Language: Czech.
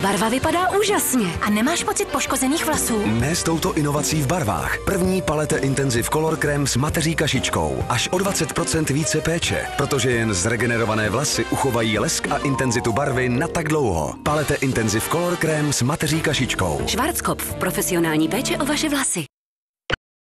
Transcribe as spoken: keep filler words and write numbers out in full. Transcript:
barva vypadá úžasně. A nemáš pocit poškozených vlasů? Ne s touto inovací v barvách. První palete Intensive Color Krém s mateří kašičkou. Až o dvacet procent více péče, protože jen zregenerované vlasy uchovají lesk a intenzitu barvy na tak dlouho. Palete Intensive Color Krém s mateří kašičkou. Schwarzkopf, profesionální péče o vaše vlasy.